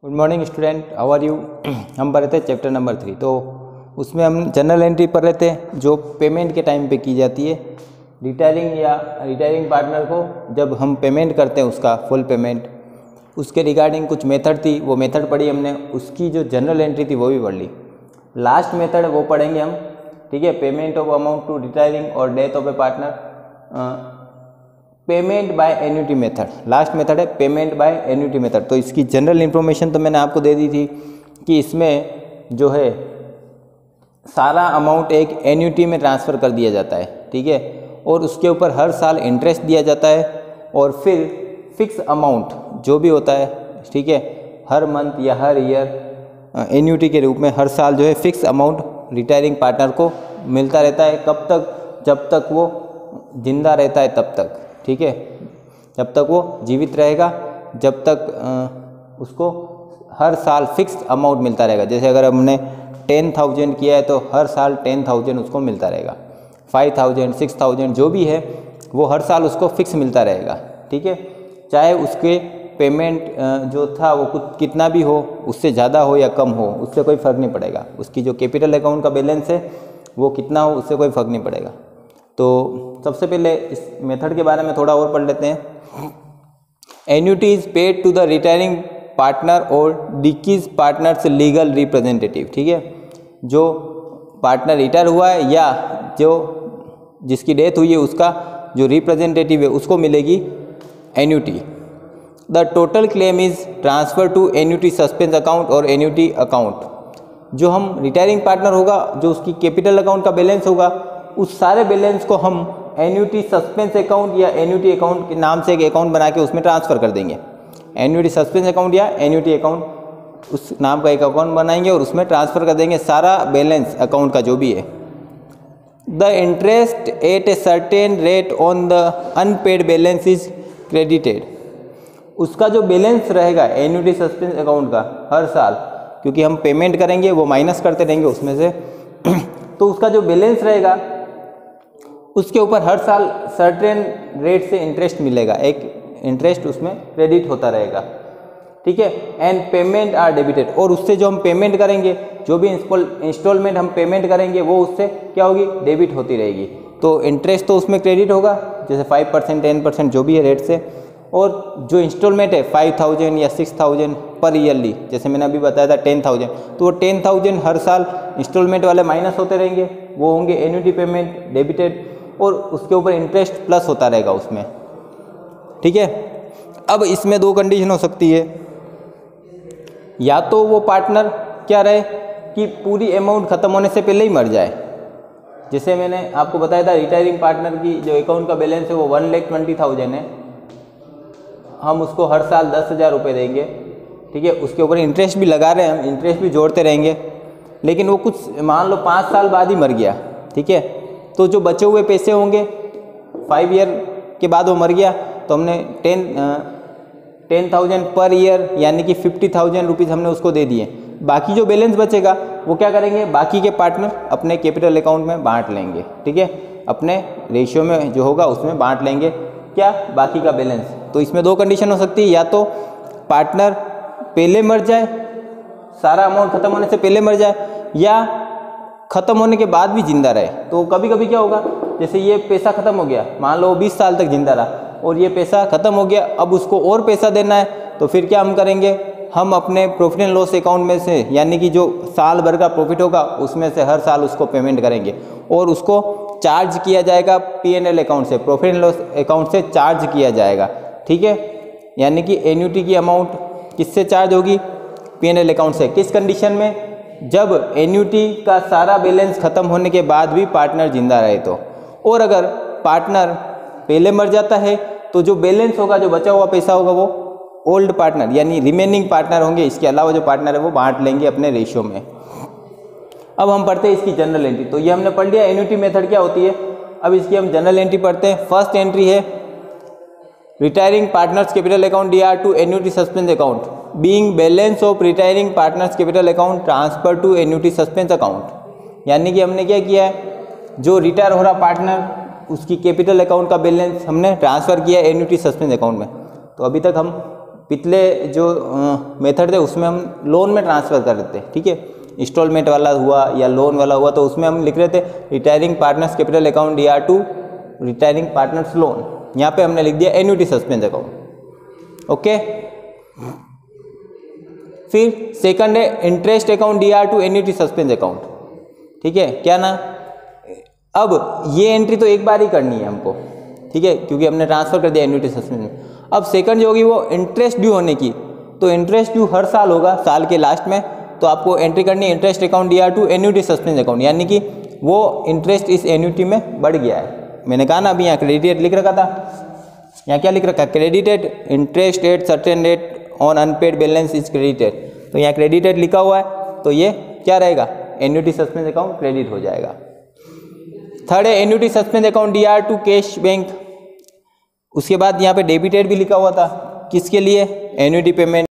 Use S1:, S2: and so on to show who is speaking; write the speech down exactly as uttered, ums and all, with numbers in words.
S1: Good morning student, how are you. हम पढ़ रहे थे चैप्टर नंबर थ्री। तो उसमें हम जनरल एंट्री पढ़ रहे थे जो पेमेंट के टाइम पे की जाती है। रिटायरिंग या रिटायरिंग पार्टनर को जब हम पेमेंट करते हैं उसका फुल पेमेंट, उसके रिगार्डिंग कुछ मेथड थी, वो मेथड पढ़ी हमने। उसकी जो जनरल एंट्री थी वो भी पढ़ ली। लास्ट मेथड है वो पढ़ेंगे हम, ठीक है। Payment of amount to retiring और death of a partner, payment by annuity method. Last method है पेमेंट बाय एन्युटी मेथड। तो इसकी जनरल इन्फॉर्मेशन तो मैंने आपको दे दी थी कि इसमें जो है सारा अमाउंट एक एन्युटी में ट्रांसफ़र कर दिया जाता है, ठीक है। और उसके ऊपर हर साल इंटरेस्ट दिया जाता है और फिर फिक्स अमाउंट जो भी होता है, ठीक है, हर मंथ या हर ईयर एन्युटी के रूप में हर साल जो है फिक्स अमाउंट रिटायरिंग पार्टनर को मिलता रहता है। कब तक? जब तक वो जिंदा रहता है तब तक, ठीक है। जब तक वो जीवित रहेगा, जब तक आ, उसको हर साल फिक्स अमाउंट मिलता रहेगा। जैसे अगर हमने टेन थाउजेंड किया है तो हर साल टेन थाउजेंड उसको मिलता रहेगा। फाइव थाउजेंड सिक्स थाउजेंड जो भी है वो हर साल उसको फिक्स मिलता रहेगा, ठीक है। चाहे उसके पेमेंट जो था वो कुछ कितना भी हो, उससे ज़्यादा हो या कम हो, उससे कोई फ़र्क नहीं पड़ेगा। उसकी जो कैपिटल अकाउंट का बैलेंस है वो कितना हो, उससे कोई फ़र्क नहीं पड़ेगा। तो सबसे पहले इस मेथड के बारे में थोड़ा और पढ़ लेते हैं। Annuity is paid to the retiring partner और डिकीज पार्टनर्स लीगल रिप्रेजेंटेटिव, ठीक है। जो पार्टनर रिटायर हुआ है या जो जिसकी डेथ हुई है उसका जो रिप्रेजेंटेटिव है उसको मिलेगी annuity. The total claim is transfer to annuity suspense account और एन्युटी अकाउंट। जो हम रिटायरिंग पार्टनर होगा, जो उसकी कैपिटल अकाउंट का बैलेंस होगा, उस सारे बैलेंस को हम एन्युटी सस्पेंस अकाउंट या एन्युटी अकाउंट के नाम से एक अकाउंट बना के उसमें ट्रांसफ़र कर देंगे। एन्युटी सस्पेंस अकाउंट या एन्युटी अकाउंट उस नाम का एक अकाउंट बनाएंगे और उसमें ट्रांसफ़र कर देंगे सारा बैलेंस अकाउंट का जो भी है। The interest at a certain rate on the unpaid balance is credited. उसका जो बैलेंस रहेगा एन्युटी सस्पेंस अकाउंट का हर साल, क्योंकि हम पेमेंट करेंगे वो माइनस करते रहेंगे उसमें से तो उसका जो बैलेंस रहेगा उसके ऊपर हर साल सर्टेन रेट से इंटरेस्ट मिलेगा, एक इंटरेस्ट उसमें क्रेडिट होता रहेगा, ठीक है। And payment are debited. और उससे जो हम पेमेंट करेंगे, जो भी इंस्टॉलमेंट हम पेमेंट करेंगे वो उससे क्या होगी, डेबिट होती रहेगी। तो इंटरेस्ट तो उसमें क्रेडिट होगा, जैसे फाइव परसेंट टेन परसेंट जो भी है रेट से। और जो इंस्टॉलमेंट है फाइव थाउजेंड या सिक्स थाउजेंड पर ईयरली, जैसे मैंने अभी बताया था टेन थाउजेंड, तो वो टेन थाउजेंड हर साल इंस्टॉलमेंट वाले माइनस होते रहेंगे, वो होंगे एन्युटी पेमेंट डेबिटेड, और उसके ऊपर इंटरेस्ट प्लस होता रहेगा उसमें, ठीक है। अब इसमें दो कंडीशन हो सकती है, या तो वो पार्टनर क्या रहे कि पूरी अमाउंट ख़त्म होने से पहले ही मर जाए। जैसे मैंने आपको बताया था रिटायरिंग पार्टनर की जो अकाउंट का बैलेंस है वो वन लेख ट्वेंटी थाउजेंड है, हम उसको हर साल दस हज़ार रुपये देंगे, ठीक है। उसके ऊपर इंटरेस्ट भी लगा रहे हैं हम, इंटरेस्ट भी जोड़ते रहेंगे, लेकिन वो कुछ मान लो पाँच साल बाद ही मर गया, ठीक है। तो जो बचे हुए पैसे होंगे फाइव ईयर के बाद वो मर गया, तो हमने ten ten thousand per year यानी कि फिफ्टी थाउजेंड रुपीज़ हमने उसको दे दिए। बाकी जो बैलेंस बचेगा वो क्या करेंगे, बाकी के पार्टनर अपने कैपिटल अकाउंट में बांट लेंगे, ठीक है। अपने रेशियो में जो होगा उसमें बांट लेंगे क्या, बाकी का बैलेंस। तो इसमें दो कंडीशन हो सकती है, या तो पार्टनर पहले मर जाए, सारा अमाउंट ख़त्म होने से पहले मर जाए, या ख़त्म होने के बाद भी जिंदा रहे। तो कभी कभी क्या होगा, जैसे ये पैसा ख़त्म हो गया, मान लो बीस साल तक जिंदा रहा और ये पैसा ख़त्म हो गया, अब उसको और पैसा देना है, तो फिर क्या हम करेंगे, हम अपने प्रॉफिट एंड लॉस अकाउंट में से यानी कि जो साल भर का प्रॉफिट होगा उसमें से हर साल उसको पेमेंट करेंगे और उसको चार्ज किया जाएगा पी एन एल अकाउंट से, प्रॉफिट एंड लॉस अकाउंट से चार्ज किया जाएगा, ठीक है। यानी कि एन्युटी की अमाउंट किससे चार्ज होगी, पी एन एल अकाउंट से। किस कंडीशन में, जब एन्युटी का सारा बैलेंस ख़त्म होने के बाद भी पार्टनर जिंदा रहे तो। और अगर पार्टनर पहले मर जाता है तो जो बैलेंस होगा, जो बचा हुआ पैसा होगा, वो ओल्ड पार्टनर यानी रिमेनिंग पार्टनर होंगे, इसके अलावा जो पार्टनर है वो बांट लेंगे अपने रेशियो में। अब हम पढ़ते हैं इसकी जनरल एंट्री। तो ये हमने पढ़ लिया एन्युटी मेथड क्या होती है। अब इसकी हम जनरल एंट्री पढ़ते हैं। फर्स्ट एंट्री है retiring partners capital account D R to annuity suspense account being balance of retiring partners capital account transfer to annuity suspense account. यानी कि हमने क्या किया है, जो रिटायर हो रहा पार्टनर उसकी कैपिटल अकाउंट का बैलेंस हमने ट्रांसफ़र किया एन्युटी सस्पेंस अकाउंट में। तो अभी तक हम पिछले जो मेथड थे उसमें हम लोन में ट्रांसफ़र कर देते हैं, ठीक है, इंस्टॉलमेंट वाला हुआ या लोन वाला हुआ तो उसमें हम लिख रहे थे retiring partners capital account D R to retiring partners loan, यहाँ पे हमने लिख दिया एन्युटी सस्पेंस अकाउंट। ओके, फिर सेकंड है interest account D R to annuity suspense account, ठीक है, क्या ना, अब ये एंट्री तो एक बार ही करनी है हमको, ठीक है, क्योंकि हमने ट्रांसफर कर दिया एन्युटी सस्पेंस में। अब सेकंड जो होगी वो इंटरेस्ट ड्यू होने की, तो इंटरेस्ट ड्यू हर साल होगा साल के लास्ट में, तो आपको एंट्री करनी है interest account D R to annuity suspense account, यानी कि वो इंटरेस्ट इस एन्युटी में बढ़ गया है। मैंने कहा ना अभी यहाँ क्रेडिटेड लिख रखा था, यहाँ क्या लिख रखा है, credited interest at certain rate on unpaid balance is credited, तो यहाँ क्रेडिटेड लिखा हुआ है, तो ये क्या रहेगा, एन्युटी सस्पेंस अकाउंट क्रेडिट हो जाएगा। थर्ड है annuity suspense account D R to cash bank, उसके बाद यहाँ पे डेबिटेड भी लिखा हुआ था, किसके लिए, एन्युटी पेमेंट